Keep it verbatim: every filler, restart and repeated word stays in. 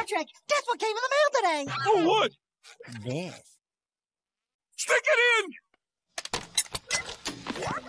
Patrick, guess what came in the mail today? Oh, what? This. Stick it in!